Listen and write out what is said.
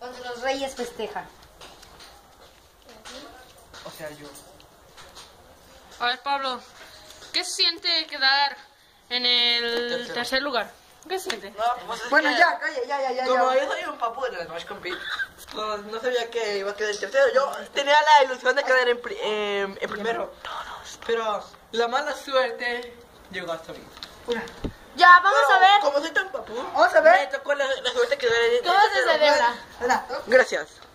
Cuando los reyes festejan. O sea, yo. A ver, Pablo, ¿qué se siente quedar en el tercer lugar? ¿Qué se siente? No, pues es Bueno, que, ya, calla, ya. como yo soy un papu de las Smash Compete, pues no sabía que iba a quedar en tercero. Yo tenía la ilusión de quedar en primero. Pero la mala suerte llegó hasta mí. Ya, vamos a ver Como soy tan papu, Vamos a ver. me tocó la suerte de quedar en cómo se celebra. Hola. Gracias.